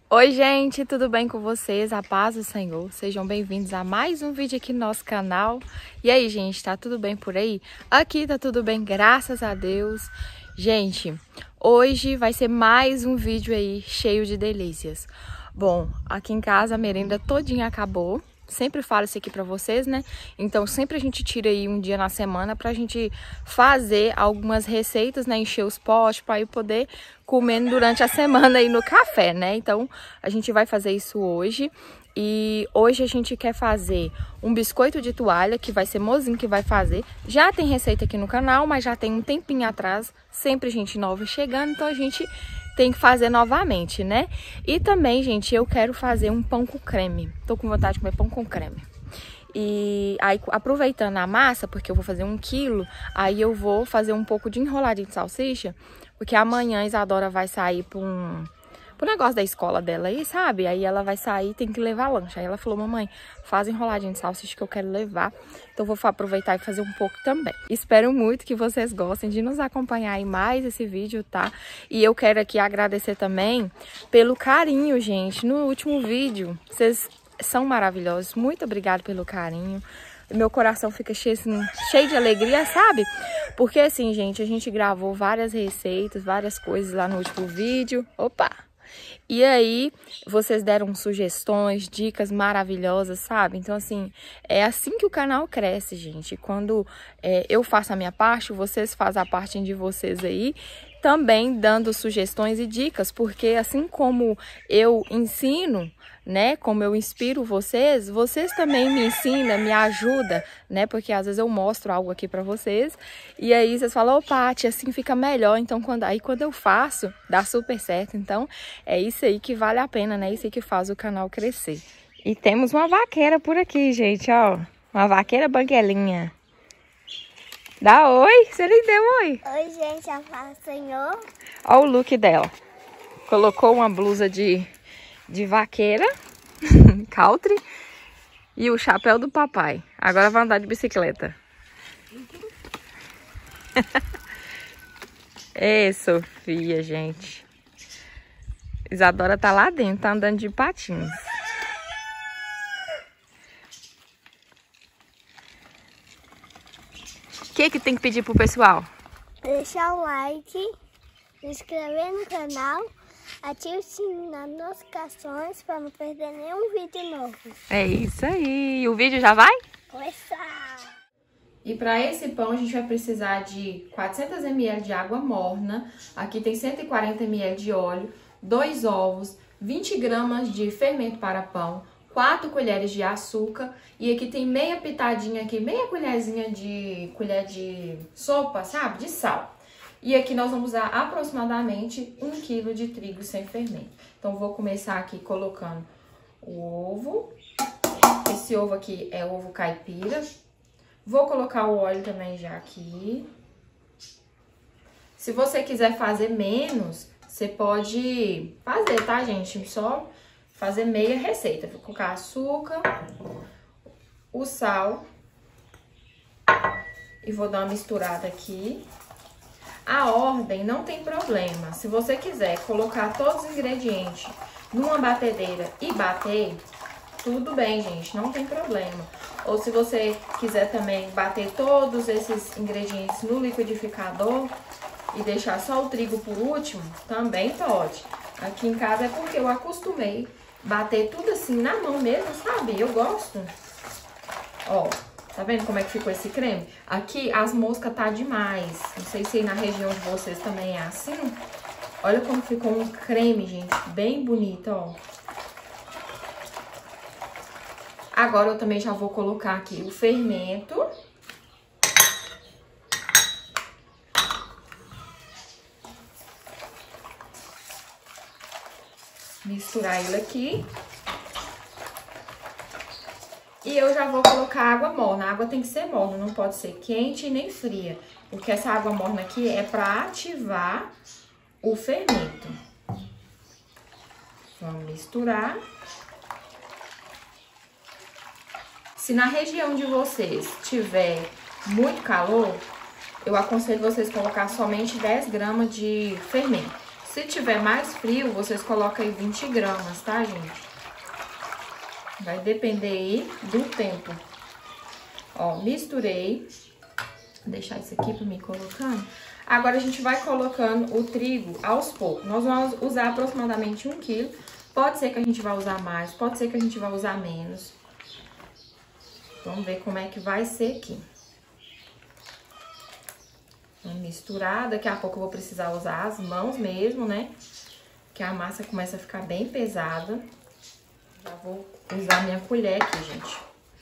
Oi gente, tudo bem com vocês? A paz do Senhor. Sejam bem-vindos a mais um vídeo aqui no nosso canal. E aí, gente, tá tudo bem por aí? Aqui tá tudo bem, graças a Deus. Gente, hoje vai ser mais um vídeo aí cheio de delícias. Bom, aqui em casa a merenda todinha acabou. Sempre falo isso aqui pra vocês, né? Então sempre a gente tira aí um dia na semana pra gente fazer algumas receitas, né? Encher os potes pra ir poder comendo durante a semana aí no café, né? Então a gente vai fazer isso hoje. E hoje a gente quer fazer um biscoito de toalha, que vai ser Mozinho que vai fazer. Já tem receita aqui no canal, mas já tem um tempinho atrás. Sempre gente nova chegando, então a gente tem que fazer novamente, né? E também, gente, eu quero fazer um pão com creme. Tô com vontade de comer pão com creme. E aí, aproveitando a massa, porque eu vou fazer 1 quilo, aí eu vou fazer um pouco de enroladinho de salsicha, porque amanhã a Isadora vai sair pro negócio da escola dela aí, sabe? Aí ela vai sair, tem que levar lanche. Aí ela falou, mamãe, faz enroladinho de salsicha que eu quero levar. Então vou aproveitar e fazer um pouco também. Espero muito que vocês gostem de nos acompanhar em mais esse vídeo, tá? E eu quero aqui agradecer também pelo carinho, gente. No último vídeo, vocês são maravilhosos. Muito obrigada pelo carinho. Meu coração fica cheio de alegria, sabe? Porque assim, gente, a gente gravou várias receitas, várias coisas lá no último vídeo. Opa! E aí, vocês deram sugestões, dicas maravilhosas, sabe? Então, assim, é assim que o canal cresce, gente. Quando eu faço a minha parte, vocês fazem a parte de vocês aí, também dando sugestões e dicas, porque assim como eu ensino, né, como eu inspiro vocês, vocês também me ensinam, me ajudam, né, porque às vezes eu mostro algo aqui pra vocês, e aí vocês falam, ô Paty, assim fica melhor, então quando eu faço, dá super certo, então é isso aí que vale a pena, né, isso aí que faz o canal crescer. E temos uma vaqueira por aqui, gente, ó, uma vaqueira banguelinha. Dá oi, você nem deu oi. Oi, gente, a paz do Senhor. Ó o look dela, colocou uma blusa de vaqueira, country, e o chapéu do papai. Agora vai andar de bicicleta. Ei, Sofia, gente. Isadora tá lá dentro, tá andando de patins. O que tem que pedir pro pessoal? Deixar o like, se inscrever no canal, ative o sininho nas notificações para não perder nenhum vídeo novo. É isso aí. O vídeo já vai? Começar! E para esse pão a gente vai precisar de 400 ml de água morna. Aqui tem 140 ml de óleo, 2 ovos, 20 gramas de fermento para pão, 4 colheres de açúcar, e aqui tem meia pitadinha aqui, meia colherzinha de colher de sopa, sabe? De sal. E aqui nós vamos usar aproximadamente 1 kg de trigo sem fermento. Então vou começar aqui colocando o ovo. Esse ovo aqui é ovo caipira. Vou colocar o óleo também já aqui. Se você quiser fazer menos, você pode fazer, tá, gente? Só fazer meia receita. Vou colocar açúcar, o sal e vou dar uma misturada aqui. A ordem não tem problema. Se você quiser colocar todos os ingredientes numa batedeira e bater, tudo bem, gente, não tem problema. Ou se você quiser também bater todos esses ingredientes no liquidificador e deixar só o trigo por último, também pode. Aqui em casa é porque eu acostumei bater tudo assim na mão mesmo, sabe? Eu gosto. Ó, tá vendo como é que ficou esse creme? Aqui as moscas tá demais. Não sei se aí na região de vocês também é assim. Olha como ficou um creme, gente, bem bonito, ó. Agora eu também já vou colocar aqui o fermento. Misturar ele aqui. E eu já vou colocar água morna. A água tem que ser morna, não pode ser quente nem fria. Porque essa água morna aqui é para ativar o fermento. Vamos misturar. Se na região de vocês tiver muito calor, eu aconselho vocês colocar somente 10 gramas de fermento. Se tiver mais frio, vocês colocam aí 20 gramas, tá, gente? Vai depender aí do tempo. Ó, misturei. Vou deixar isso aqui pra mim colocando. Agora a gente vai colocando o trigo aos poucos. Nós vamos usar aproximadamente 1 quilo. Pode ser que a gente vá usar mais, pode ser que a gente vá usar menos. Vamos ver como é que vai ser aqui. Vamos misturar. Daqui a pouco eu vou precisar usar as mãos mesmo, né? Que a massa começa a ficar bem pesada. Já vou usar minha colher aqui, gente.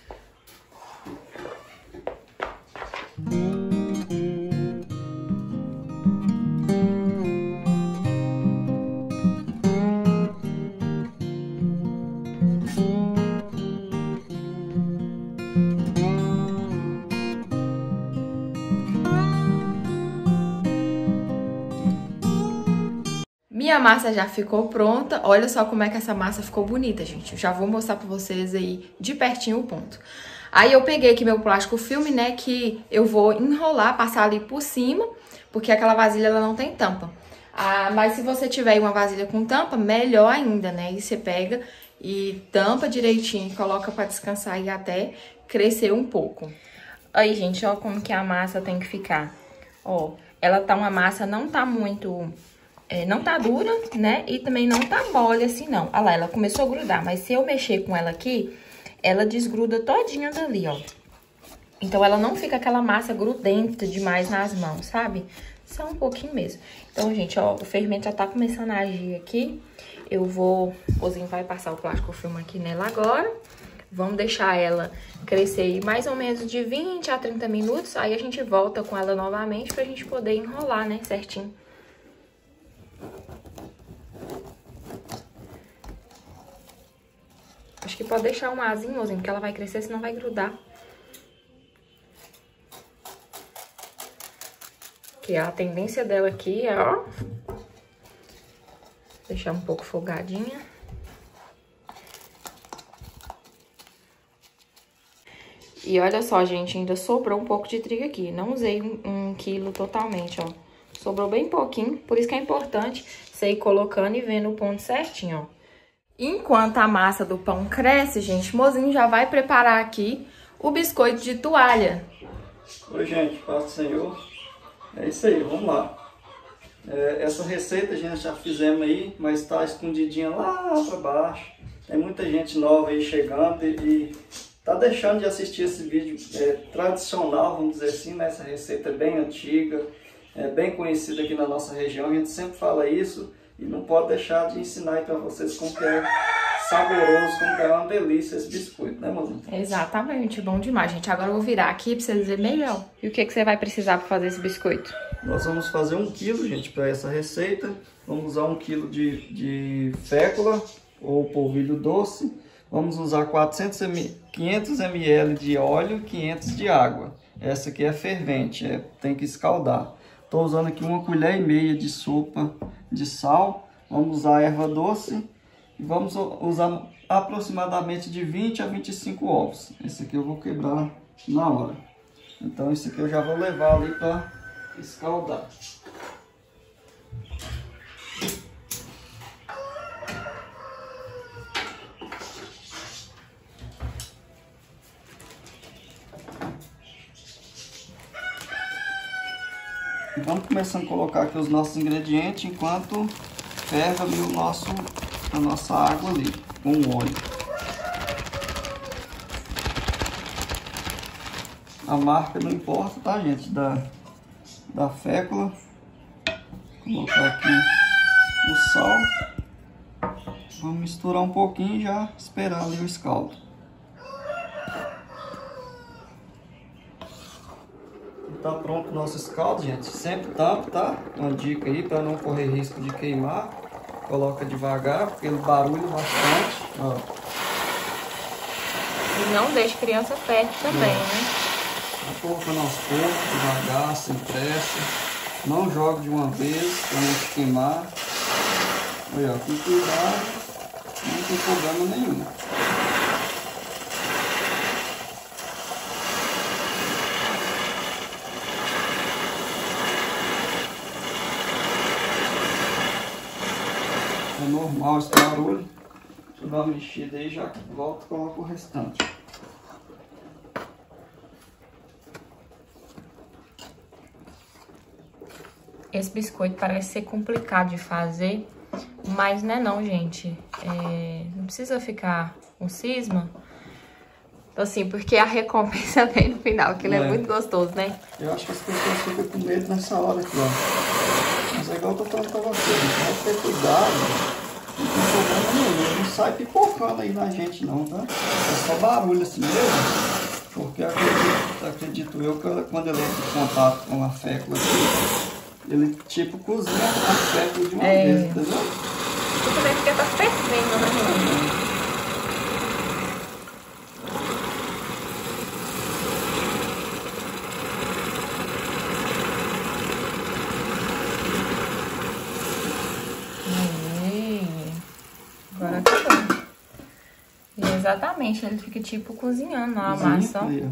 Minha massa já ficou pronta. Olha só como é que essa massa ficou bonita, gente. Eu já vou mostrar pra vocês aí de pertinho o ponto. Aí eu peguei aqui meu plástico filme, né, que eu vou enrolar, passar ali por cima, porque aquela vasilha ela não tem tampa. Mas se você tiver uma vasilha com tampa, melhor ainda, né? E você pega e tampa direitinho, coloca pra descansar e até crescer um pouco. Aí, gente, ó como que a massa tem que ficar. Ó, ela tá uma massa, não tá muito... não tá dura, né? E também não tá mole assim, não. Olha lá, ela começou a grudar. Mas se eu mexer com ela aqui, ela desgruda todinha dali, ó. Então, ela não fica aquela massa grudenta demais nas mãos, sabe? Só um pouquinho mesmo. Então, gente, ó, o fermento já tá começando a agir aqui. Eu vou... O Ozinho vai passar o plástico filme aqui nela agora. Vamos deixar ela crescer aí mais ou menos de 20 a 30 minutos. Aí a gente volta com ela novamente pra gente poder enrolar, né, certinho. Acho que pode deixar um azinho, mozinho, porque ela vai crescer, senão vai grudar. Que a tendência dela aqui é, ó... Deixar um pouco folgadinha. E olha só, gente, ainda sobrou um pouco de trigo aqui. Não usei 1 quilo totalmente, ó. Sobrou bem pouquinho, por isso que é importante você ir colocando e vendo o ponto certinho, ó. Enquanto a massa do pão cresce, gente, o mozinho já vai preparar aqui o biscoito de toalha. Oi, gente, paz do Senhor. É isso aí, vamos lá. Essa receita a gente já fizemos aí, mas está escondidinha lá para baixo. Tem muita gente nova aí chegando e tá deixando de assistir esse vídeo tradicional, vamos dizer assim, né? Essa receita é bem antiga, é bem conhecida aqui na nossa região. A gente sempre fala isso. E não pode deixar de ensinar aí para vocês como que é saboroso, como que é uma delícia esse biscoito, né, mozinha? Exatamente, bom demais, gente. Agora eu vou virar aqui para vocês verem melhor. E o que você vai precisar para fazer esse biscoito? Nós vamos fazer 1 quilo, gente, para essa receita. Vamos usar 1 quilo de fécula ou polvilho doce. Vamos usar 500 ml de óleo, 500 de água. Essa aqui é fervente, tem que escaldar. Estou usando aqui 1,5 colher de sopa de sal. Vamos usar erva doce e vamos usar aproximadamente de 20 a 25 ovos. Esse aqui eu vou quebrar na hora. Então esse aqui eu já vou levar ali para escaldar. Vamos começando a colocar aqui os nossos ingredientes enquanto ferve ali a nossa água ali com o óleo. A marca não importa, tá, gente? Da fécula. Vou colocar aqui o sal. Vamos misturar um pouquinho e já esperar ali o escaldo. Tá pronto o nosso escaldo, gente. Sempre tampa, tá? Uma dica aí para não correr risco de queimar. Coloca devagar, porque ele barulha bastante. Ó. E não deixe criança perto também, né? Tá colocando aos poucos, devagar, sem pressa. Não jogue de uma vez para não se queimar. Olha, com cuidado, não tem problema nenhum. barulho. Deixa eu dar uma mexida aí, já volto e coloco o restante. Esse biscoito parece ser complicado de fazer, mas não é não, gente. Não precisa ficar com cisma. Assim, porque a recompensa vem no final, que ele é muito gostoso, né? Eu acho que as pessoas ficam com medo nessa hora aqui, ó. Mas é igual eu tô falando pra você, gente. Vai ter cuidado, não tem problema nenhum. Não sai pipocando aí na gente, não, tá? É só barulho assim mesmo. Porque acredito eu que quando ele entra em contato com a fécula aqui, ele tipo cozinha a fécula de uma vez, entendeu? Você também fica tá fervendo, né, gente? Agora acabou. E exatamente, ele fica tipo cozinhando a massa, ó.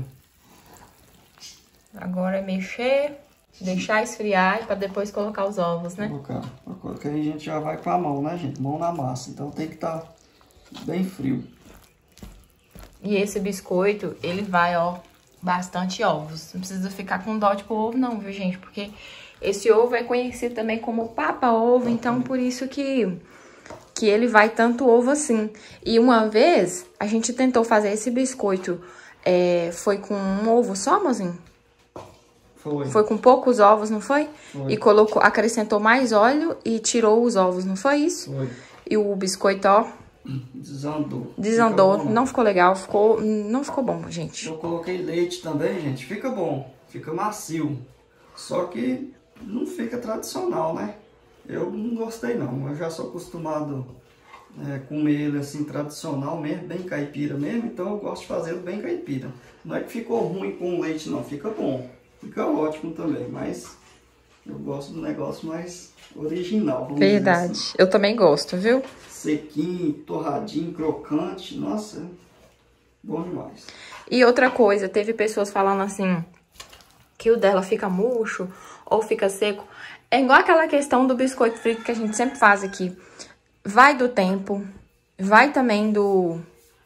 Agora é mexer, deixar esfriar para depois colocar os ovos, né? Porque aí a gente já vai com a mão, né, gente? Mão na massa, então tem que estar bem frio. E esse biscoito, ele vai, ó, bastante ovos. Não precisa ficar com dó de pôr ovo não, viu, gente? Porque esse ovo é conhecido também como papa-ovo, então por isso que ele vai tanto ovo assim. E uma vez, a gente tentou fazer esse biscoito, foi com um ovo só, mozinho? Foi com poucos ovos, não foi? Foi. E acrescentou mais óleo e tirou os ovos, não foi isso? Foi. E o biscoito, ó... Desandou. Não ficou legal, não ficou bom, gente. Eu coloquei leite também, gente. Fica bom, fica macio. Só que não fica tradicional, né? Eu não gostei não, eu já sou acostumado comer ele assim tradicional mesmo, bem caipira mesmo, então eu gosto de fazer ele bem caipira. Não é que ficou ruim com leite não, fica bom, fica ótimo também, mas eu gosto do negócio mais original. Verdade, assim. Eu também gosto, viu? Sequinho, torradinho, crocante, nossa, bom demais. E outra coisa, teve pessoas falando assim, que o dela fica murcho ou fica seco. É igual aquela questão do biscoito frito que a gente sempre faz aqui. Vai do tempo, vai também do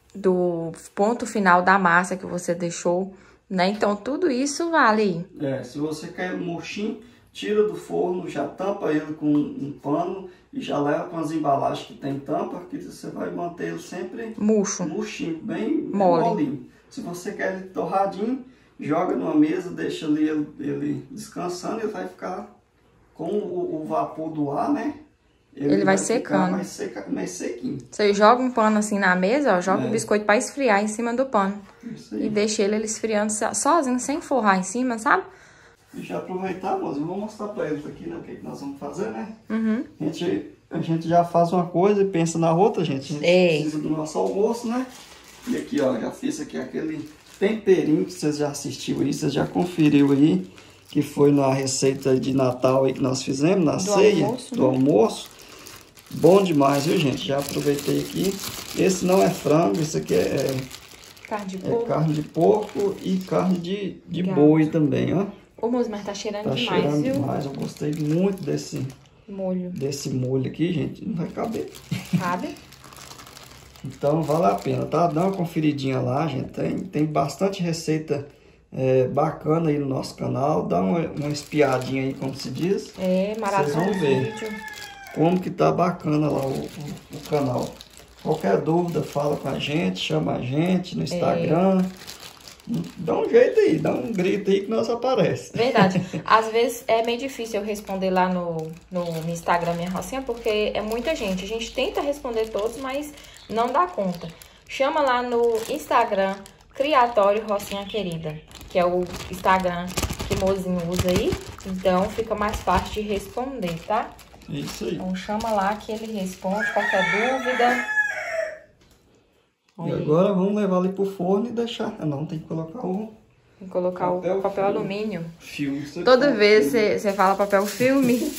ponto final da massa que você deixou, né? Então, tudo isso vale. Se você quer um murchinho, tira do forno, já tampa ele com um pano e já leva para as embalagens que tem tampa, que você vai manter ele sempre murchinho, bem molinho. Se você quer ele torradinho, joga numa mesa, deixa ali ele descansando e ele vai ficar... Com o vapor do ar, né? Ele vai secando. Mais sequinho. Você joga um pano assim na mesa, ó, joga o biscoito para esfriar em cima do pano. Isso aí. E deixa ele esfriando sozinho, sem forrar em cima, sabe? E já aproveitar, moça, eu vou mostrar para eles aqui, né? O que nós vamos fazer, né? Uhum. A gente já faz uma coisa e pensa na outra, gente. A gente precisa do nosso almoço, né? E aqui, ó, já fiz aqui aquele temperinho que vocês já assistiu aí, vocês já conferiu aí. Que foi na receita de Natal aí que nós fizemos, na ceia do almoço. Bom demais, viu, gente? Já aproveitei aqui. Esse não é frango, esse aqui é carne de porco. Carne de porco e carne de boi também, ó. Ô, moço, mas tá cheirando demais, cheirando viu? Demais. Eu gostei muito desse molho aqui, gente. Não vai caber. Cabe? Então, vale a pena, tá? Dá uma conferidinha lá, gente. Tem bastante receita bacana aí no nosso canal. Dá uma espiadinha aí, como se diz. Maravilhoso. Vocês vão ver como que tá bacana lá o canal. Qualquer dúvida, fala com a gente, chama a gente no Instagram. Dá um jeito aí, dá um grito aí que nós aparece. Verdade. Às vezes é meio difícil eu responder lá no Instagram Minha Rocinha, porque é muita gente. A gente tenta responder todos, mas não dá conta. Chama lá no Instagram Criatório Rocinha Querida, que é o Instagram que o mozinho usa aí. Então fica mais fácil de responder, tá? Isso aí. Então chama lá que ele responde qualquer dúvida. E agora vamos levar ali pro forno e deixar. Não, tem que colocar o... Tem que colocar o papel alumínio. Filme. Toda vez você fala papel filme.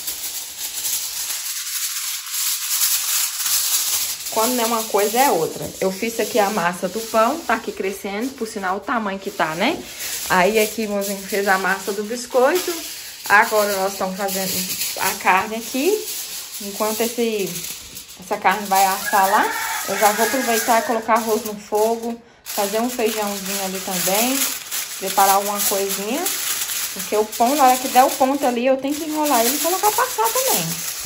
Quando não é uma coisa, é outra. Eu fiz aqui a massa do pão, tá aqui crescendo, por sinal o tamanho que tá, né? Aí aqui o mozinho fez a massa do biscoito. Agora nós estamos fazendo a carne aqui. Enquanto Essa carne vai assar lá. Eu já vou aproveitar e colocar arroz no fogo, fazer um feijãozinho ali também, preparar alguma coisinha. Porque o pão, na hora que der o ponto ali, eu tenho que enrolar ele e colocar passar também.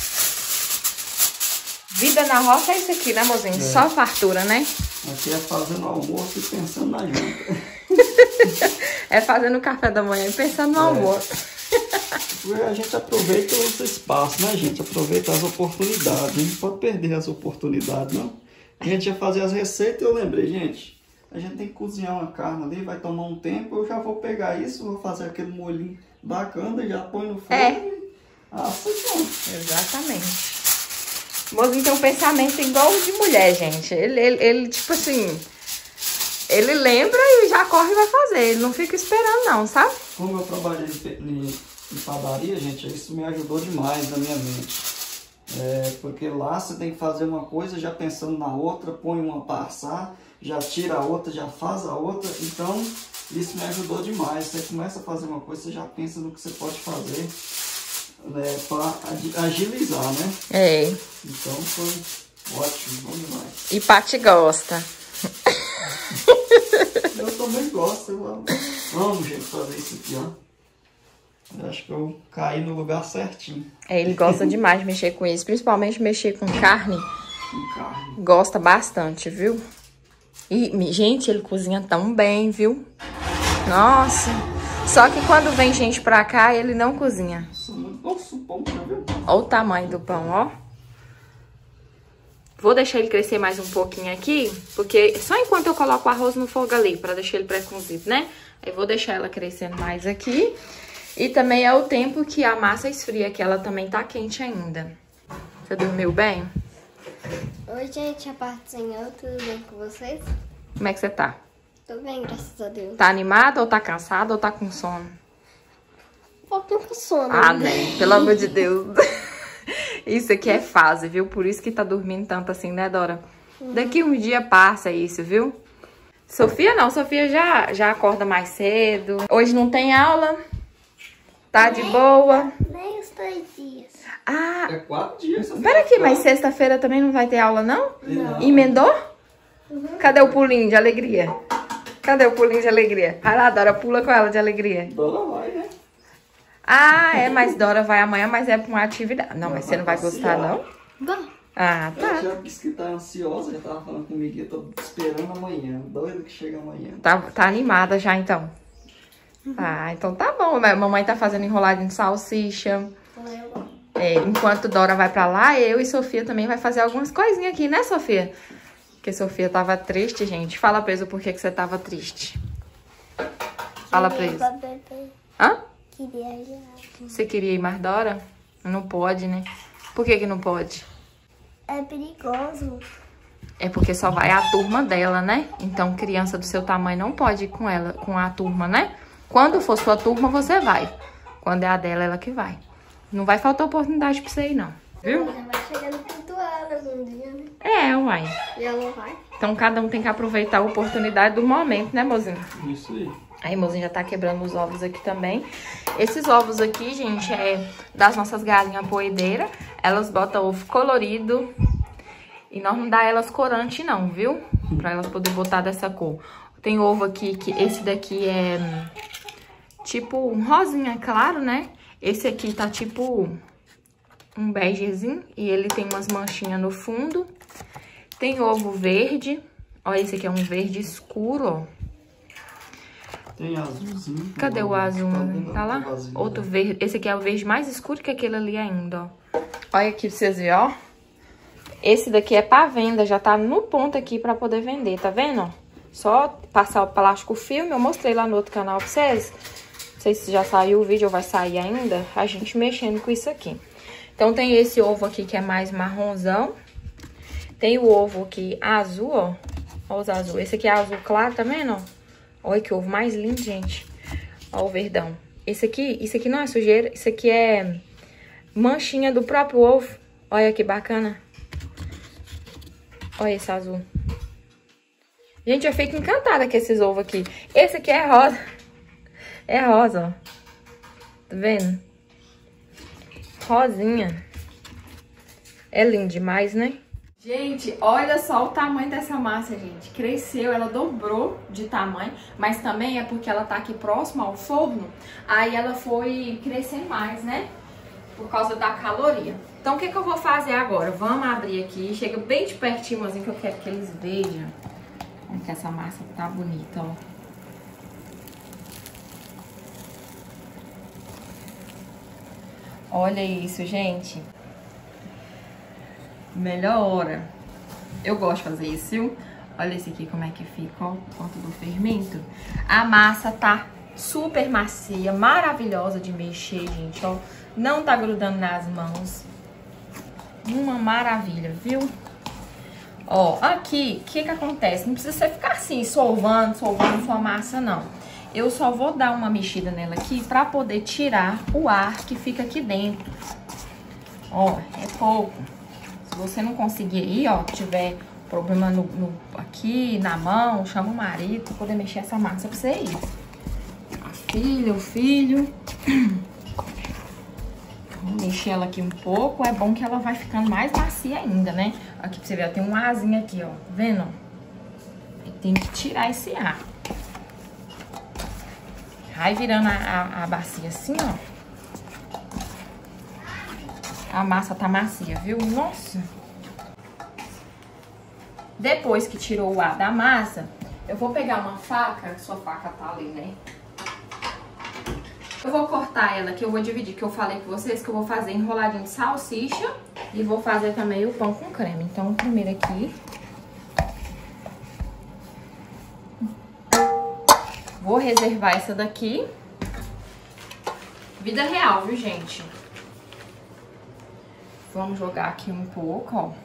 Vida na roça é isso aqui, né, mozinho? Só fartura, né? Aqui é fazendo almoço e pensando na janta. É fazendo o café da manhã e pensando no almoço. A gente aproveita os espaços, né, gente? Aproveita as oportunidades. A gente não pode perder as oportunidades, não. A gente ia fazer as receitas e eu lembrei, gente, a gente tem que cozinhar uma carne ali, vai tomar um tempo, eu já vou pegar isso, vou fazer aquele molhinho bacana, já põe no fogo e assa e pronto. Exatamente. O mozinho tem um pensamento igual de mulher, gente. Ele tipo assim, ele lembra e já corre e vai fazer. Ele não fica esperando não, sabe? Como eu trabalhei em padaria, gente, isso me ajudou demais na minha mente. Porque lá você tem que fazer uma coisa já pensando na outra, põe uma pra assar, já tira a outra, já faz a outra. Então, isso me ajudou demais. Você começa a fazer uma coisa, você já pensa no que você pode fazer, né, para agilizar, né? É. Então, foi ótimo, bom demais. E Paty gosta. Eu também gosto, eu amo, gente, fazer isso aqui, ó. Eu acho que eu caí no lugar certinho. Ele gosta demais de mexer com isso, principalmente mexer com carne. Com carne. Gosta bastante, viu? E, gente, ele cozinha tão bem, viu? Nossa. Só que quando vem gente pra cá, ele não cozinha. Nossa, o pão, já viu? Olha o tamanho do pão, ó. Vou deixar ele crescer mais um pouquinho aqui, porque só enquanto eu coloco o arroz no fogo ali, pra deixar ele pré-cozido, né? Aí vou deixar ela crescendo mais aqui. E também é o tempo que a massa esfria, que ela também tá quente ainda. Você dormiu bem? Oi, gente, a parte Senhor, tudo bem com vocês? Como é que você tá? Tô bem, graças a Deus. Tá animada ou tá cansada ou tá com sono? Um pouquinho com sono. Ah, nem, pelo amor de Deus. Isso aqui é fase, viu? Por isso que tá dormindo tanto assim, né, Dora? Daqui um dia passa isso, viu? Sofia não, Sofia já acorda mais cedo. Hoje não tem aula. Tá de boa. Nem os 3 dias. Ah, É 4 dias. pera aqui, mas sexta-feira também não vai ter aula, não? Não. Emendou? Cadê o pulinho de alegria? Cadê o pulinho de alegria? Vai lá, Dora, pula com ela de alegria. Dora vai, né? Ah, mas Dora vai amanhã, mas é pra uma atividade. Não, mas você não vai gostar, não? Bom, Ah, tá. Ela já disse que tá ansiosa, já tava falando comigo, eu tô esperando amanhã, doido que chega amanhã. Tá animada já, então. Ah, então tá bom. Mamãe tá fazendo enroladinho de salsicha. Enquanto Dora vai pra lá, eu e Sofia também vai fazer algumas coisinhas aqui, né, Sofia? Porque Sofia tava triste, gente. Fala pra eles o porquê que você tava triste. Fala pra eles. Hã? Queria ir. Você queria ir mais, Dora? Não pode, né? Por que que não pode? É perigoso. É porque só vai a turma dela, né? Então, criança do seu tamanho não pode ir com ela, com a turma, né? Quando for sua turma, você vai. Quando é a dela, ela que vai. Não vai faltar oportunidade pra você ir, não. Viu? Ela vai chegar no pontual algum dia, né? É, uai. E ela vai. Então, cada um tem que aproveitar a oportunidade do momento, né, mozinho? Isso aí. Aí, mozinho já tá quebrando os ovos aqui também. Esses ovos aqui, gente, é das nossas galinhas poedeiras. Elas botam ovo colorido. E nós não dá elas corante, não, viu? Pra elas poderem botar dessa cor. Tem ovo aqui, que esse daqui é tipo um rosinha claro, né? Esse aqui tá tipo um begezinho. E ele tem umas manchinhas no fundo. Tem ovo verde. Olha, esse aqui é um verde escuro, ó. Tem azulzinho. Cadê o azul? Tá lá? Vazio, Outro verde. Esse aqui é o verde mais escuro que aquele ali ainda, ó. Olha aqui pra vocês verem, ó. Esse daqui é pra venda, já tá no ponto aqui pra poder vender, tá vendo, ó? Só passar o plástico filme, eu mostrei lá no outro canal pra vocês. Não sei se já saiu o vídeo ou vai sair ainda, a gente mexendo com isso aqui. Então tem esse ovo aqui que é mais marronzão. Tem o ovo aqui azul, ó. Ó os azul. Esse aqui é azul claro, tá vendo, ó? Olha que ovo mais lindo, gente. Ó o verdão. Isso aqui não é sujeira, isso aqui é manchinha do próprio ovo. Olha que bacana. Olha esse azul. Gente, eu fico encantada com esses ovos aqui. Esse aqui é rosa. É rosa, ó. Tá vendo? Rosinha. É lindo demais, né? Gente, olha só o tamanho dessa massa, gente. Cresceu, ela dobrou de tamanho, mas também é porque ela tá aqui próxima ao forno, aí ela foi crescer mais, né? Por causa da caloria. Então, o que eu vou fazer agora? Vamos abrir aqui, chega bem de pertinho, assim, que eu quero que eles vejam. Olha que essa massa tá bonita, ó. Olha isso, gente. Melhor hora. Eu gosto de fazer isso, viu? Olha esse aqui como é que fica, ó, por conta do fermento. A massa tá super macia, maravilhosa de mexer, gente, ó. Não tá grudando nas mãos. Uma maravilha, viu? Ó, aqui, o que que acontece? Não precisa você ficar assim, solvando sua massa, não. Eu só vou dar uma mexida nela aqui pra poder tirar o ar que fica aqui dentro. Ó, é pouco. Se você não conseguir aí, ó, tiver problema aqui, na mão, chama o marido pra poder mexer essa massa pra você ir. A filha, o filho. Vou mexer ela aqui um pouco. É bom que ela vai ficando mais macia ainda, né? Aqui pra você ver, ó, tem um arzinho aqui, ó. Tá vendo? Tem que tirar esse ar. Vai virando a bacia assim, ó. A massa tá macia, viu? Nossa! Depois que tirou o ar da massa, eu vou pegar uma faca, sua faca tá ali, né? Eu vou cortar ela, que eu vou dividir, que eu falei com vocês que eu vou fazer enroladinho de salsicha e vou fazer também o pão com creme. Então, primeiro aqui. Vou reservar essa daqui. Vida real, viu, gente? Vamos jogar aqui um pouco, ó.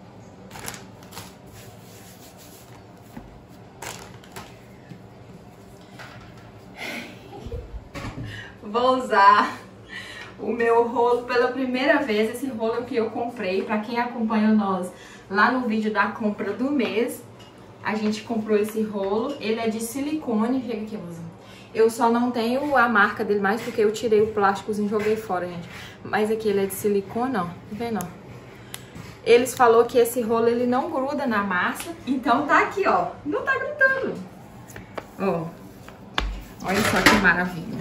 Vou usar o meu rolo pela primeira vez. Esse rolo que eu comprei, pra quem acompanha nós lá no vídeo da compra do mês, a gente comprou esse rolo. Ele é de silicone, chega aqui, mozinho. Eu só não tenho a marca dele mais porque eu tirei o plásticozinho e joguei fora, gente. Mas aqui ele é de silicone, ó. Tá vendo, ó? Eles falaram que esse rolo, ele não gruda na massa. Então tá aqui, ó. Não tá grudando. Ó. Olha só que maravilha.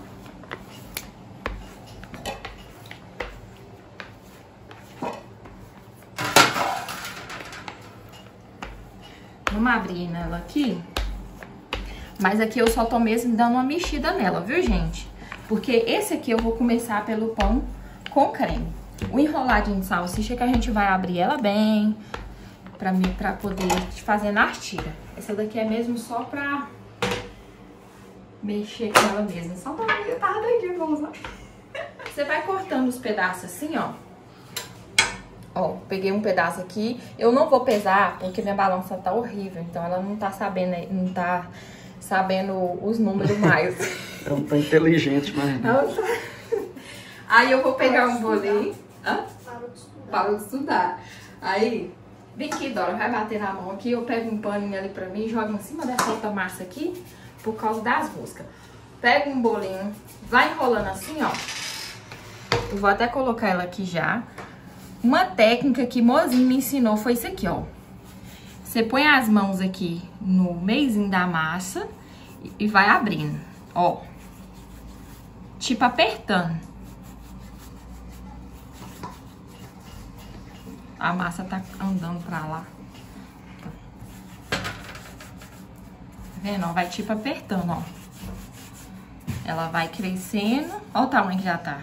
Vamos abrir nela aqui. Mas aqui eu só tô mesmo dando uma mexida nela, viu, gente? Porque esse aqui eu vou começar pelo pão com creme. O enroladinho de salsicha que a gente vai abrir ela bem, pra poder fazer na artilha. Essa daqui é mesmo só pra mexer com ela mesmo. Só pra mim, eu tava doidinha, vamos lá. Você vai cortando os pedaços assim, ó. Ó, peguei um pedaço aqui. Eu não vou pesar porque minha balança tá horrível. Então ela não tá sabendo os números mais. Ela tá inteligente, mas não. Aí eu vou pegar um bolinho. Hã? Parou de estudar. Aí, vem aqui, Dora, vai bater na mão aqui. Eu pego um paninho ali pra mim e jogo em cima dessa outra massa aqui, por causa das roscas. Pega um bolinho, vai enrolando assim, ó. Eu vou até colocar ela aqui já. Uma técnica que mozinho me ensinou foi isso aqui, ó. Você põe as mãos aqui no meiozinho da massa e vai abrindo, ó. Tipo apertando. A massa tá andando pra lá. Tá vendo? Ó, vai tipo apertando, ó. Ela vai crescendo. Ó o tamanho que já tá.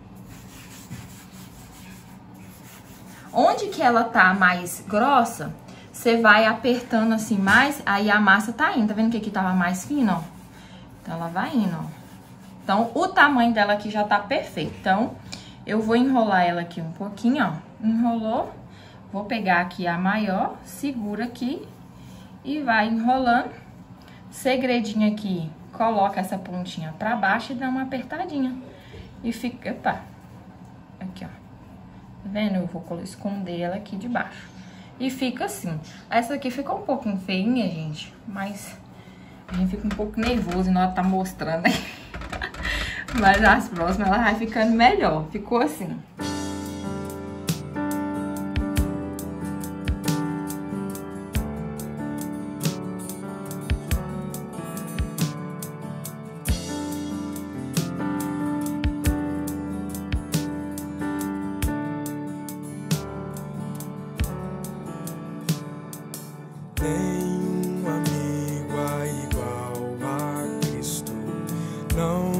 Onde que ela tá mais grossa, você vai apertando assim mais, aí a massa tá indo. Tá vendo que aqui tava mais fino, ó? Então ela vai indo, ó. Então o tamanho dela aqui já tá perfeito. Então eu vou enrolar ela aqui um pouquinho, ó. Enrolou. Vou pegar aqui a maior, segura aqui e vai enrolando. Segredinho aqui, coloca essa pontinha pra baixo e dá uma apertadinha. E fica, opa, aqui, ó. Tá vendo? Eu vou esconder ela aqui de baixo. E fica assim. Essa aqui ficou um pouquinho feinha, gente, mas a gente fica um pouco nervoso na hora de tá mostrando, né? Mas as próximas ela vai ficando melhor. Ficou assim. nenhum amigo igual a Cristo. Não,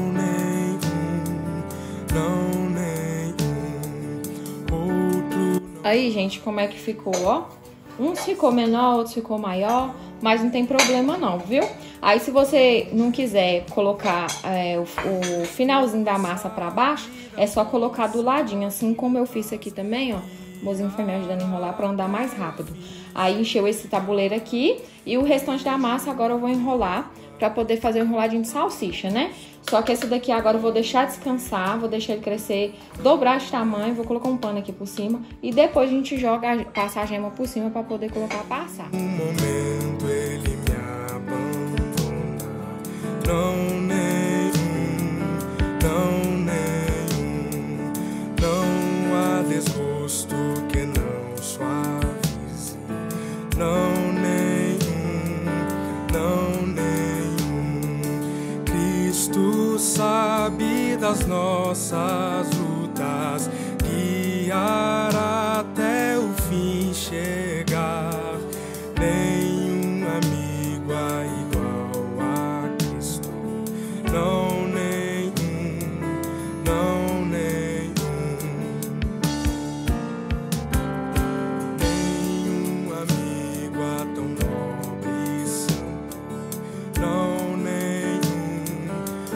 nenhum outro. Aí, gente, como é que ficou, ó? Uns ficou menor, outros ficou maior, mas não tem problema não, viu? Aí, se você não quiser colocar o finalzinho da massa pra baixo, é só colocar do ladinho, assim como eu fiz aqui também, ó. O mozinho foi me ajudando a enrolar pra andar mais rápido. Aí, encheu esse tabuleiro aqui e o restante da massa agora eu vou enrolar pra poder fazer o enroladinho de salsicha, né? Só que esse daqui agora eu vou deixar descansar, vou deixar ele crescer, dobrar de tamanho, vou colocar um pano aqui por cima e depois a gente passa a gema por cima pra poder colocar passar. Um momento ele me abandona, não há desgosto que não suavize, não nenhum. Cristo sabe das nossas lutas, guiar até o fim chegar. Nenhum amigo igual a Cristo. Não nenhum amigo tão nobre e santo. Não nenhum.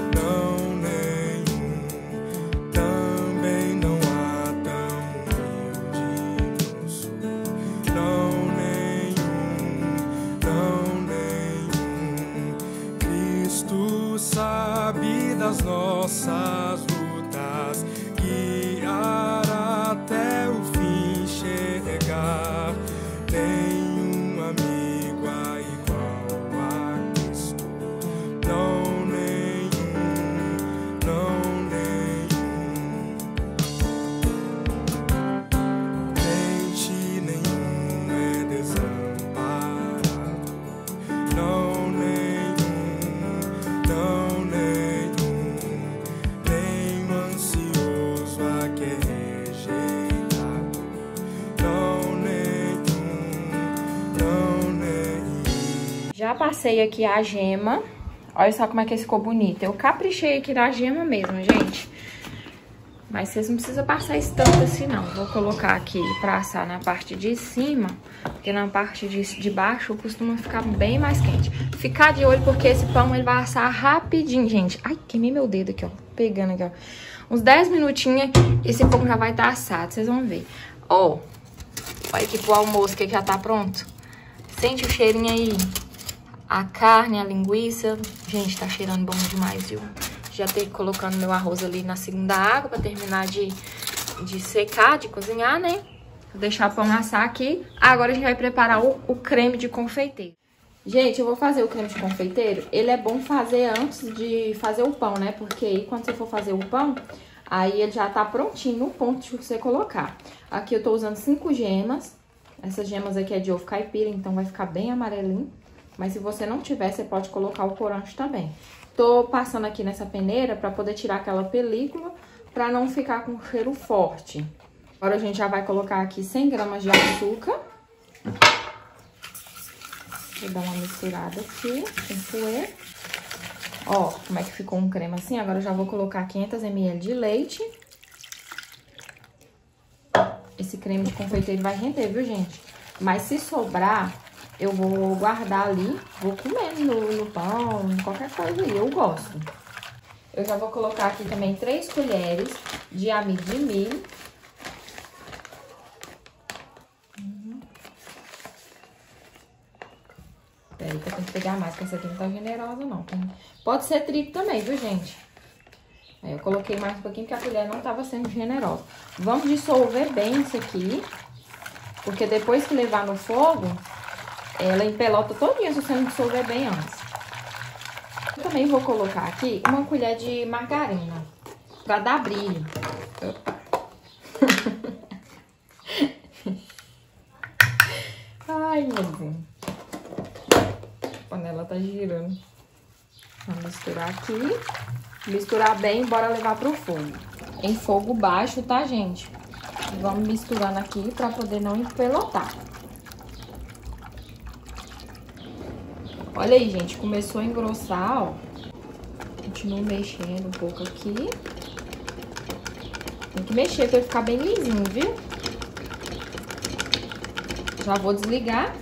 Também não há tão humilde e manso. Não nenhum. Cristo sabe das nossas lutas, guiar até o fim chegar. Nenhum amigo igual a Cristo. Não nenhum. Crente nenhum é desamparado. Não nenhum. Nem ansioso a que é rejeitado. Não nenhum. Já passei aqui a gema. Olha só como é que ficou bonita. Eu caprichei aqui na gema mesmo, gente. Mas vocês não precisam passar isso tanto assim, não. Vou colocar aqui pra assar na parte de cima, porque na parte de baixo costuma ficar bem mais quente. Ficar de olho porque esse pão ele vai assar rapidinho, gente. Ai, queimei meu dedo aqui, ó. Pegando aqui, ó. Uns 10 minutinhos, esse pão já vai estar assado, vocês vão ver. Ó, olha aqui pro almoço que já tá pronto. Sente o cheirinho aí. A carne, a linguiça. Gente, tá cheirando bom demais, viu? Já tô colocando meu arroz ali na segunda água pra terminar de secar, de cozinhar, né? Vou deixar o pão assar aqui. Agora a gente vai preparar o creme de confeiteiro. Gente, eu vou fazer o creme de confeiteiro. Ele é bom fazer antes de fazer o pão, né? Porque aí quando você for fazer o pão, aí ele já tá prontinho no ponto de você colocar. Aqui eu tô usando 5 gemas. Essas gemas aqui é de ovo caipira, então vai ficar bem amarelinho. Mas se você não tiver, você pode colocar o corante também. Tô passando aqui nessa peneira pra poder tirar aquela película, pra não ficar com cheiro forte. Agora a gente já vai colocar aqui 100 gramas de açúcar. Vou dar uma misturada aqui, sem fouet. Ó, como é que ficou um creme assim. Agora eu já vou colocar 500 ml de leite. Esse creme de confeiteiro vai render, viu, gente? Mas se sobrar, eu vou guardar ali, vou comer no pão, em qualquer coisa aí, eu gosto. Eu já vou colocar aqui também 3 colheres de amido de milho. Peraí que eu tenho que pegar mais, porque essa aqui não tá generosa não. Pode ser trigo também, viu, gente? Aí eu coloquei mais um pouquinho porque a colher não tava sendo generosa. Vamos dissolver bem isso aqui, porque depois que levar no fogo, ela empelota todinha se você não dissolver bem antes. Eu também vou colocar aqui uma colher de margarina, pra dar brilho. Opa. Ai, meu Deus. A panela tá girando. Vamos misturar aqui. Misturar bem, bora levar pro fogo. Em fogo baixo, tá, gente? Vamos misturando aqui pra poder não empelotar. Olha aí, gente, começou a engrossar, ó. Continuo mexendo um pouco aqui. Tem que mexer pra ele ficar bem lisinho, viu? Já vou desligar.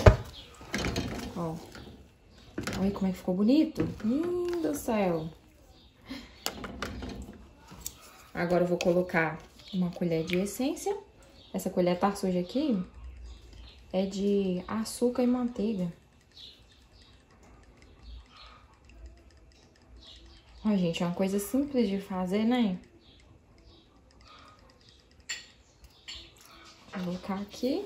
Ó. Olha como é que ficou bonito. Do céu. Agora eu vou colocar uma colher de essência. Essa colher tá suja aqui. É de açúcar e manteiga. Ó, gente, é uma coisa simples de fazer, né? Vou colocar aqui.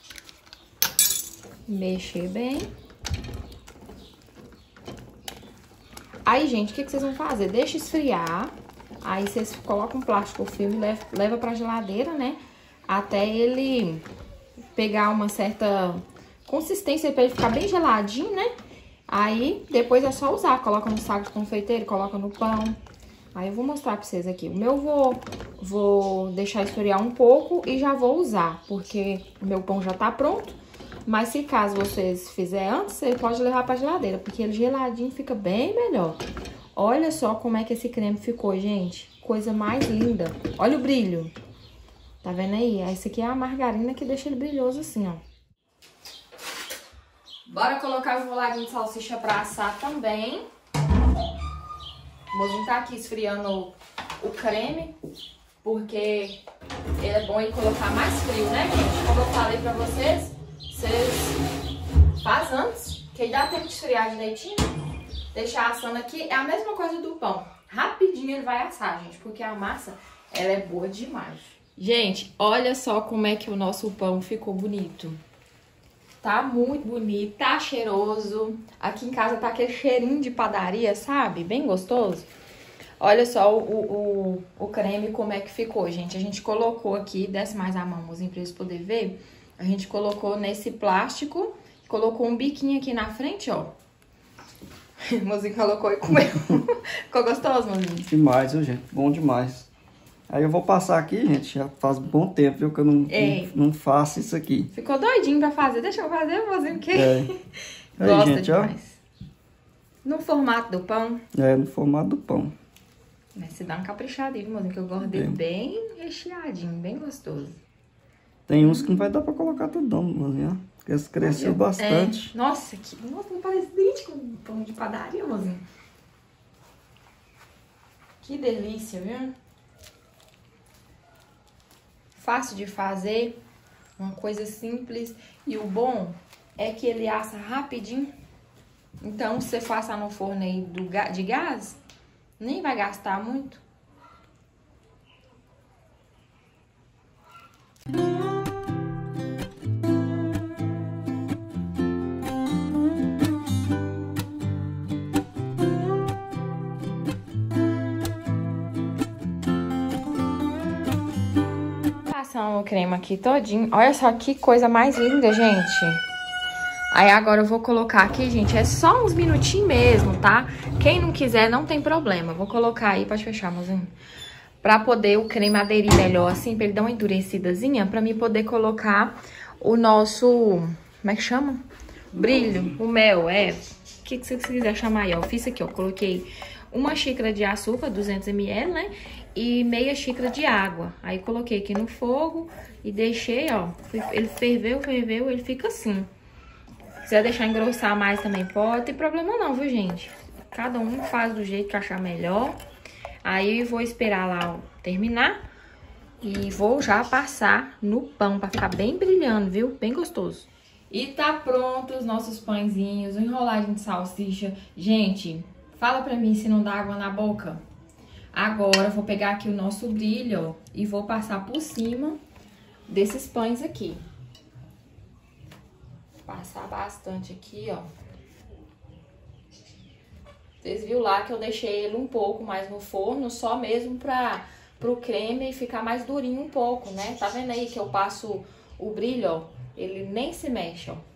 Mexer bem. Aí, gente, o que vocês vão fazer? Deixa esfriar. Aí, vocês colocam um plástico filme e leva pra geladeira, né? Até ele pegar uma certa consistência pra ele ficar bem geladinho, né? Aí, depois é só usar. Coloca no saco de confeiteiro, coloca no pão. Aí, eu vou mostrar pra vocês aqui. O meu vou deixar esfriar um pouco e já vou usar, porque o meu pão já tá pronto. Mas se caso vocês fizerem antes, você pode levar pra geladeira, porque ele geladinho fica bem melhor. Olha só como é que esse creme ficou, gente. Coisa mais linda. Olha o brilho. Tá vendo aí? Esse aqui é a margarina que deixa ele brilhoso assim, ó. Bora colocar o enroladinho de salsicha pra assar também. O mozinho tá aqui esfriando o creme, porque é bom ele colocar mais frio, né, gente? Como eu falei pra vocês, vocês fazem antes, que aí dá tempo de esfriar direitinho. Deixar assando aqui é a mesma coisa do pão. Rapidinho ele vai assar, gente, porque a massa, ela é boa demais. Gente, olha só como é que o nosso pão ficou bonito. Tá muito bonito, tá cheiroso. Aqui em casa tá aquele cheirinho de padaria, sabe? Bem gostoso. Olha só o creme como é que ficou, gente. A gente colocou aqui, desce mais a mão, mozinho, pra eles poderem ver. A gente colocou nesse plástico, colocou um biquinho aqui na frente, ó. O mozinho colocou e comeu. Ficou gostoso, mozinho? Demais, viu, gente? Bom demais. Aí eu vou passar aqui, gente, já faz bom tempo, viu, que eu não faço isso aqui. Ficou doidinho pra fazer. Deixa eu fazer, mozinho, que Aí, gosta gente, demais. Ó. No formato do pão. É, no formato do pão. Mas se dá um caprichadinho, mozinho, que eu gosto dele bem recheadinho, bem gostoso. Tem uns que não vai dar pra colocar tudo não, mozinho, ó. Porque eles cresceu bastante. É. Nossa, não parece idêntico com pão de padaria, mozinho. Que delícia, viu? Fácil de fazer, uma coisa simples. E o bom é que ele assa rapidinho. Então, se você for assar no forno aí de gás, nem vai gastar muito. Passando o creme aqui todinho. Olha só que coisa mais linda, gente. Aí agora eu vou colocar aqui, gente, é só uns minutinhos mesmo, tá? Quem não quiser, não tem problema. Vou colocar aí, pode fechar, mozinho. Pra poder o creme aderir melhor, assim, pra ele dar uma endurecidazinha, pra mim poder colocar o nosso, como é que chama? Brilho, o mel, é. O que você quiser chamar aí, ó. Eu fiz aqui, ó, coloquei uma xícara de açúcar, 200 ml, né? E meia xícara de água. Aí coloquei aqui no fogo e deixei, ó. Ele ferveu, ele fica assim. Se quiser deixar engrossar mais também pode, não tem problema não, viu, gente? Cada um faz do jeito que achar melhor. Aí eu vou esperar lá, ó, terminar. E vou já passar no pão pra ficar bem brilhando, viu? Bem gostoso. E tá pronto os nossos pãezinhos, o enroladinho de salsicha. Gente, fala pra mim se não dá água na boca. Agora eu vou pegar aqui o nosso brilho, ó, e vou passar por cima desses pães aqui. Passar bastante aqui, ó. Vocês viram lá que eu deixei ele um pouco mais no forno, só mesmo pro creme ficar mais durinho um pouco, né? Tá vendo aí que eu passo o brilho, ó? Ele nem se mexe, ó.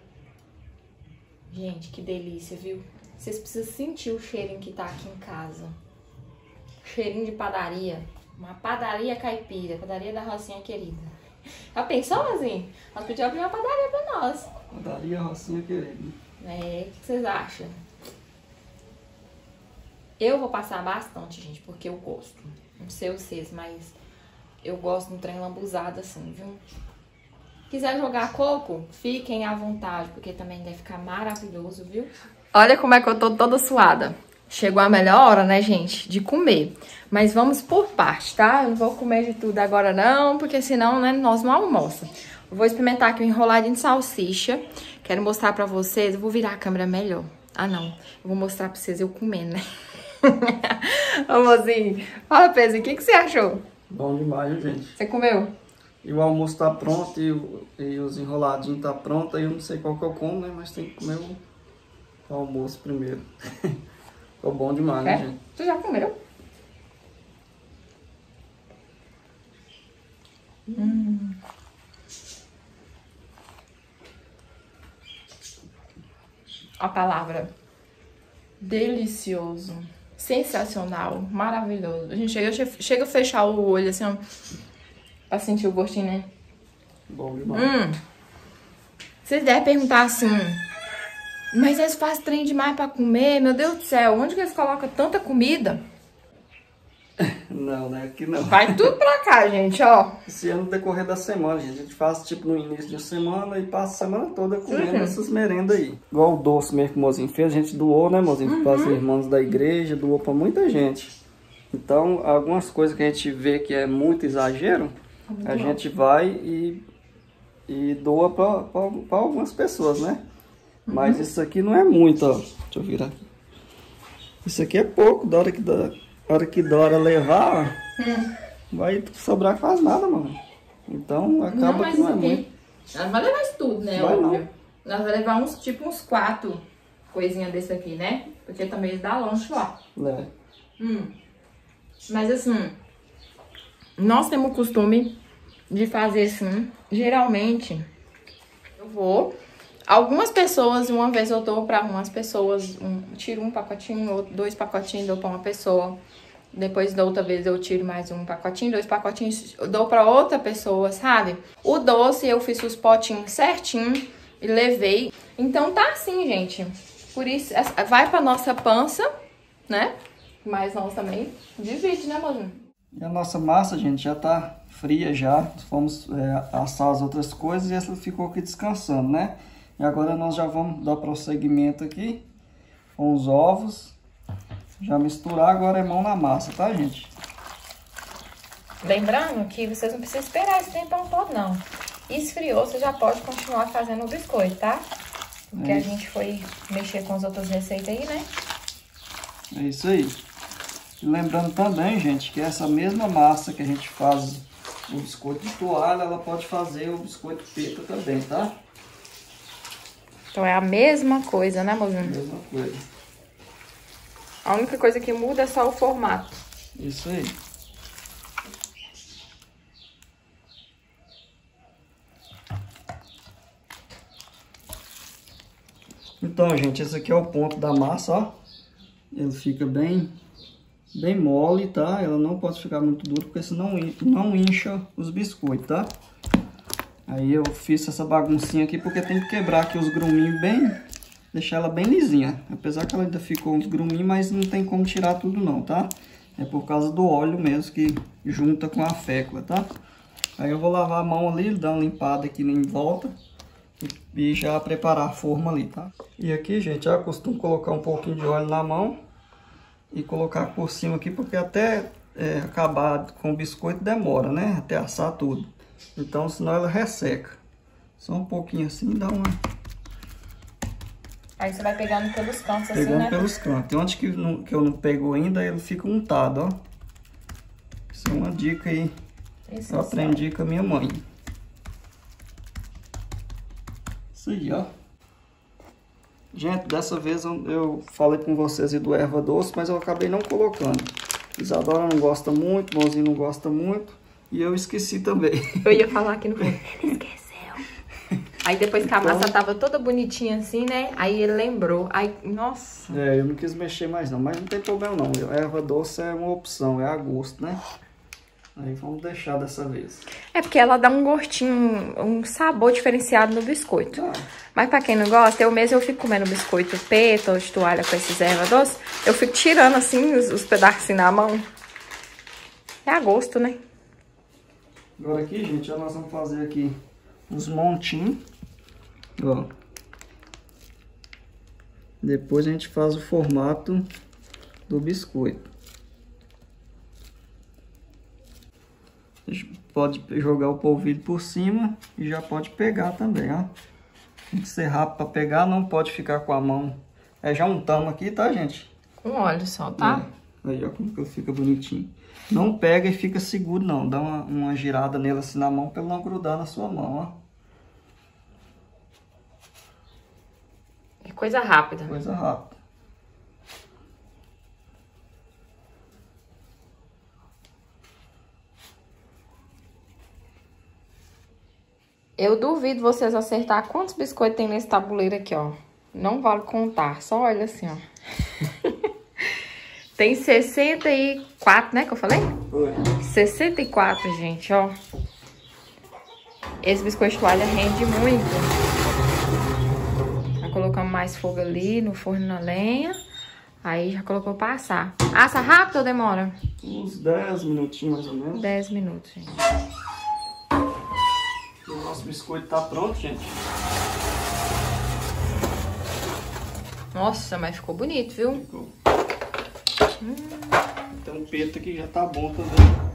Gente, que delícia, viu? Vocês precisam sentir o cheirinho que tá aqui em casa. Cheirinho de padaria. Uma padaria caipira, padaria da Rocinha querida. Já pensou, assim? Nós podíamos abrir uma padaria pra nós. Padaria Rocinha querida. O que vocês acham? Eu vou passar bastante, gente, porque eu gosto. Não sei vocês, mas eu gosto de um trem lambuzado assim, viu? Quiser jogar coco, fiquem à vontade, porque também deve ficar maravilhoso, viu? Olha como é que eu tô toda suada. Chegou a melhor hora, né, gente, de comer. Mas vamos por parte, tá? Eu não vou comer de tudo agora não, porque senão, né, nós não almoçamos. Eu vou experimentar aqui um enroladinho de salsicha. Quero mostrar pra vocês. Eu vou virar a câmera melhor. Ah, não. Eu vou mostrar pra vocês eu comendo, né? Amorzinho, fala, Pezinho, o que você achou? Bom demais, gente. Você comeu? E o almoço tá pronto e os enroladinhos tá pronto. Aí eu não sei qual que eu como, né? Mas tem que comer o almoço primeiro. Ficou bom demais, né, gente? Você já comeu? A palavra delicioso, sensacional, maravilhoso. A gente chega a fechar o olho assim, ó, pra sentir o gostinho, né? Bom demais. Vocês devem perguntar assim, mas eles fazem trem demais pra comer? Meu Deus do céu, onde que eles colocam tanta comida? Não, né? Aqui não. Vai tudo pra cá, gente, ó. Esse ano no decorrer da semana, gente. A gente faz tipo no início de semana e passa a semana toda comendo essas merendas aí. Igual o doce mesmo que o mozinho fez, a gente doou, né, mozinho? Para os irmãos da igreja, doou pra muita gente. Então, algumas coisas que a gente vê que é muito exagero, a gente vai e doa pra algumas pessoas, né? Mas isso aqui não é muito, ó. Deixa eu virar aqui. Isso aqui é pouco, da hora que Dora levar, ó, vai sobrar quase nada, mano. Então acaba que não é muito. Nós não vai levar isso tudo, né? Vai Óbvio. Nós vamos levar uns 4 coisinhas desse aqui, né? Porque também eles dão lanche lá. É. Mas assim, nós temos o costume de fazer assim. Geralmente, eu vou. Algumas pessoas, uma vez eu dou pra umas pessoas, tiro um pacotinho, ou 2 pacotinhos, dou pra uma pessoa. Depois da outra vez eu tiro mais um pacotinho, 2 pacotinhos, eu dou pra outra pessoa, sabe? O doce eu fiz os potinhos certinho e levei. Então tá assim, gente. Por isso, vai pra nossa pança, né? Mas nós também divide, né, mozinho? E a nossa massa, gente, já tá fria já. Fomos assar as outras coisas e essa ficou aqui descansando, né? E agora nós já vamos dar prosseguimento aqui com os ovos. Já misturar, agora é mão na massa, tá, gente? Lembrando que vocês não precisam esperar esse tempão todo, não. Esfriou, você já pode continuar fazendo o biscoito, tá? Porque a gente foi mexer com as outras receitas aí, né? É isso aí. E lembrando também, gente, que essa mesma massa que a gente faz o biscoito de toalha, ela pode fazer o biscoito peta também, tá? Então é a mesma coisa, né, mozinho? Mesma coisa. A única coisa que muda é só o formato. Isso aí. Então, gente, esse aqui é o ponto da massa, ó. Ele fica bem mole, tá? Ela não pode ficar muito dura, porque senão não incha os biscoitos, tá? Aí eu fiz essa baguncinha aqui, porque tem que quebrar aqui os gruminhos bem... Deixar ela bem lisinha. Apesar que ela ainda ficou uns gruminhos, mas não tem como tirar tudo não, tá? É por causa do óleo mesmo que junta com a fécula, tá? Aí eu vou lavar a mão ali, dar uma limpada aqui em volta e já preparar a forma ali, tá? E aqui, gente, eu costumo colocar um pouquinho de óleo na mão e colocar por cima aqui, porque até acabar com o biscoito demora, né? Até assar tudo. Então, senão ela resseca. Só um pouquinho assim, dá uma... Aí você vai pegando pelos cantos assim, Pegando né? pelos cantos. Onde que eu não pego ainda, ele fica untado, ó. Isso é uma dica aí. Eu aprendi com a minha mãe. Isso aí, ó. Gente, dessa vez eu falei com vocês aí do erva doce, mas eu acabei não colocando. Isadora não gosta muito, Mozinho não gosta muito. E eu esqueci também. Eu ia falar aqui no fundo. Esqueceu. Aí depois que a massa tava toda bonitinha assim, né? Aí ele lembrou. Aí, nossa. Eu não quis mexer mais não, mas não tem problema não. Erva doce é uma opção, é a gosto, né? Aí vamos deixar dessa vez. É porque ela dá um gostinho, um sabor diferenciado no biscoito. Mas pra quem não gosta, eu fico comendo biscoito peta ou de toalha com esses erva doce. Eu fico tirando assim os pedacinhos na mão. É a gosto, né? Agora aqui, gente, nós vamos fazer aqui uns montinhos. Ó. Depois a gente faz o formato do biscoito. A gente pode jogar o polvilho por cima e já pode pegar também, ó. Tem que ser rápido para pegar, não pode ficar com a mão. Já untamos aqui, tá, gente? Com óleo só, tá? Aí, ó, como que fica bonitinho. Não pega e fica seguro, não. Dá uma girada nele assim na mão para ele não grudar na sua mão, ó. É coisa rápida. Coisa rápida. Eu duvido vocês acertar quantos biscoitos tem nesse tabuleiro aqui, ó. Não vale contar, só olha assim, ó. Tem 64, né, que eu falei? Foi. 64, gente, ó. Esse biscoito de toalha rende muito. Já colocamos mais fogo ali no forno na lenha. Aí já colocou pra assar. Assa rápido ou demora? Uns 10 minutinhos mais ou menos. 10 minutos, gente. O nosso biscoito tá pronto, gente. Nossa, mas ficou bonito, viu? Ficou. Tem um peto aqui já tá bom também.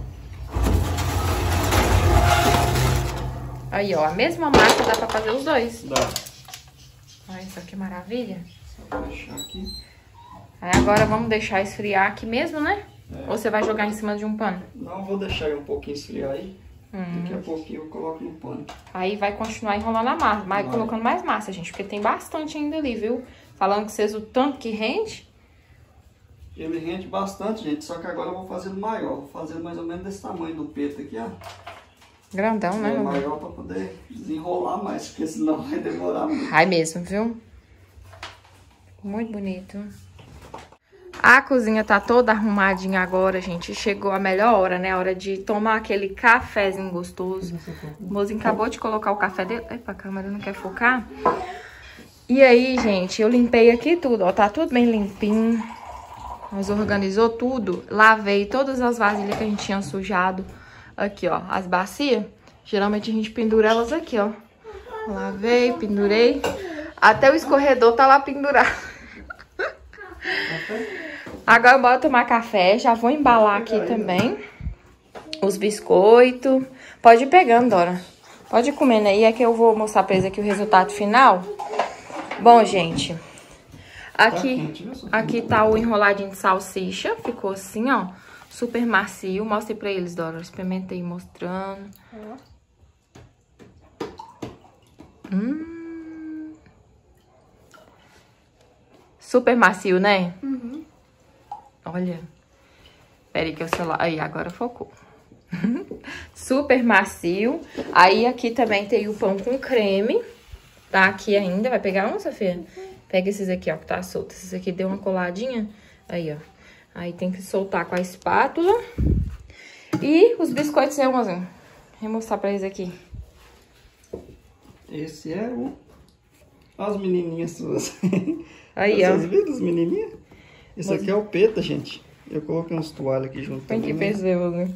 Aí, ó, a mesma massa dá pra fazer os dois. Dá. Olha isso que maravilha. Só deixar aqui. Aí agora vamos deixar esfriar aqui mesmo, né? Ou você vai jogar em cima de um pano? Não, vou deixar ele um pouquinho esfriar aí. Daqui a pouquinho eu coloco no pano. Aí vai continuar enrolando a massa, vai colocando mais massa, gente, porque tem bastante ainda ali, viu? Falando que vocês o tanto que rende. Ele rende bastante, gente, só que agora eu vou fazer maior. Vou fazer mais ou menos desse tamanho do peto aqui, ó. Grandão, né? Maior para poder desenrolar mais, porque senão vai demorar muito. Ai mesmo, viu? Muito bonito. A cozinha tá toda arrumadinha agora, gente. Chegou a melhor hora, né? A hora de tomar aquele cafezinho gostoso. O mozinho acabou de colocar o café dele. Epa, a câmera não quer focar. E aí, gente, eu limpei aqui tudo, ó. Tá tudo bem limpinho. Nós organizou tudo. Lavei todas as vasilhas que a gente tinha sujado. Aqui, ó, as bacias. Geralmente a gente pendura elas aqui, ó. Lavei, pendurei. Até o escorredor tá lá pendurado. Agora bora tomar café. Já vou embalar aqui também os biscoitos. Pode ir pegando, Dora. Pode ir comendo aí. É que eu vou mostrar pra eles aqui o resultado final. Bom, gente. Aqui tá o enroladinho de salsicha. Ficou assim, ó. Super macio. Mostre pra eles, Dora. Experimentei mostrando. Super macio, né? Uhum. Olha. Pera aí que o celular... Aí, agora focou. Super macio. Aí, aqui também tem o pão com creme. Tá aqui ainda. Vai pegar um, Sofia? Pega esses aqui, ó, que tá solto. Esses aqui deu uma coladinha. Aí, ó. Aí tem que soltar com a espátula. E os biscoitos, irmãozinho. Vou mostrar pra eles aqui. Esse é o... As menininhas suas. Aí, ó. Vocês viram as menininhas? Esse aqui é o peta, gente. Eu coloquei uns toalhas aqui junto. Quem que fez, né?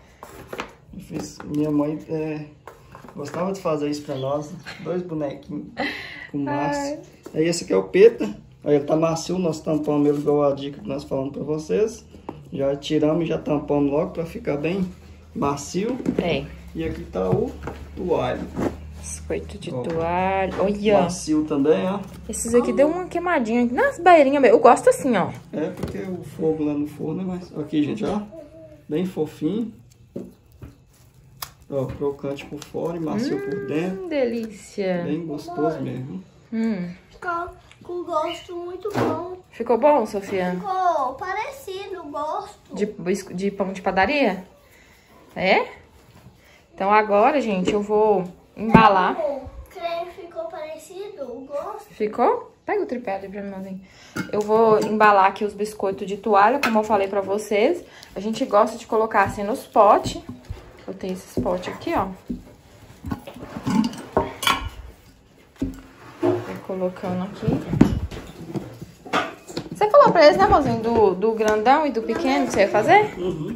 Minha mãe gostava de fazer isso pra nós. 2 bonequinhos com massa. Aí esse aqui é o peta. Aí ele tá macio, nós tampamos ele igual a dica que nós falamos pra vocês. Já tiramos e já tampamos logo pra ficar bem macio. É. E aqui tá o toalho. Biscoito de toalha. Olha. Macio também, ó. Esses aqui deu uma queimadinha nas beirinhas. Eu gosto assim, ó. É porque o fogo lá no forno é mais... Aqui, gente, ó. Bem fofinho. Ó, crocante por fora e macio por dentro. Delícia. Bem gostoso mesmo. Ficou com gosto muito bom. Ficou bom, Sofia? Ficou parecido o gosto. De pão de padaria? É? Então agora, gente, eu vou embalar. O creme ficou parecido, o gosto. Ficou? Pega o tripé ali pra mim, mozinho. Eu vou embalar aqui os biscoitos de toalha, como eu falei pra vocês. A gente gosta de colocar assim nos potes. Eu tenho esses potes aqui, ó. Vou colocando aqui. Você falou pra eles, né, mozinho, do grandão e do pequeno que você ia fazer? Uhum.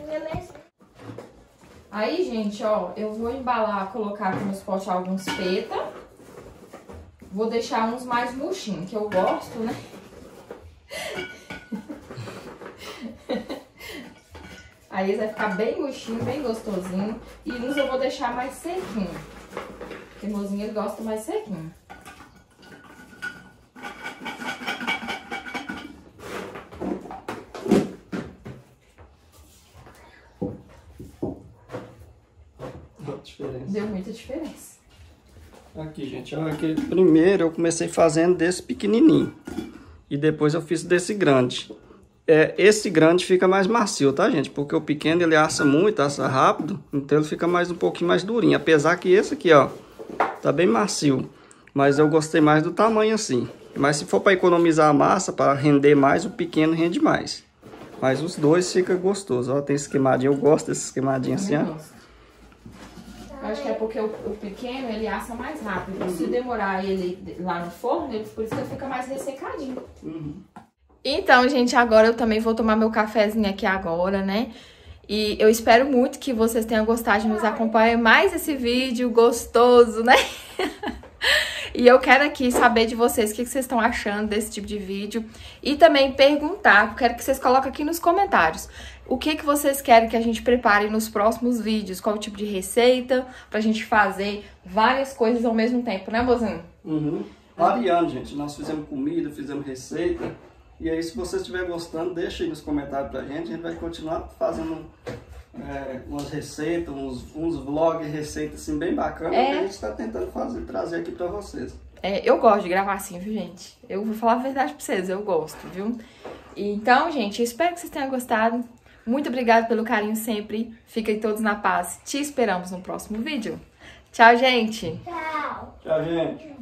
Aí, gente, ó, eu vou embalar, colocar aqui nos potes alguns peta. Vou deixar uns mais murchinhos, que eu gosto, né? Aí eles vai ficar bem murchinho, bem gostosinho. E uns eu vou deixar mais sequinho. Porque o mozinho, ele gosta mais sequinho. Diferença. Deu muita diferença. Aqui, gente, olha que primeiro eu comecei fazendo desse pequenininho e depois eu fiz desse grande. Esse grande fica mais macio, tá, gente? Porque o pequeno ele assa muito, assa rápido, então ele fica um pouquinho mais durinho. Apesar que esse aqui, ó, tá bem macio, mas eu gostei mais do tamanho assim. Mas se for para economizar a massa, para render mais, o pequeno rende mais. Mas os dois fica gostoso, ó, tem esquemadinho, eu gosto desse esquemadinho assim, ó. Eu acho que é porque o pequeno, ele assa mais rápido. Se demorar ele lá no forno, por isso que ele fica mais ressecadinho. Então, gente, agora eu também vou tomar meu cafezinho aqui agora, né? E eu espero muito que vocês tenham gostado de nos acompanhar mais esse vídeo gostoso, né? E eu quero aqui saber de vocês o que vocês estão achando desse tipo de vídeo. E também perguntar, quero que vocês coloquem aqui nos comentários. O que vocês querem que a gente prepare nos próximos vídeos? Qual o tipo de receita pra gente fazer várias coisas ao mesmo tempo, né, mozinho? Variando, gente. Nós fizemos comida, fizemos receita. E aí, se vocês estiverem gostando, deixa aí nos comentários pra gente. A gente vai continuar fazendo umas receitas, uns vlogs, receitas assim bem bacanas que a gente está tentando trazer aqui pra vocês. Eu gosto de gravar assim, viu, gente? Eu vou falar a verdade pra vocês, eu gosto, viu? Então, gente, eu espero que vocês tenham gostado. Muito obrigada pelo carinho sempre. Fiquem todos na paz. Te esperamos no próximo vídeo. Tchau, gente! Tchau! Tchau, gente!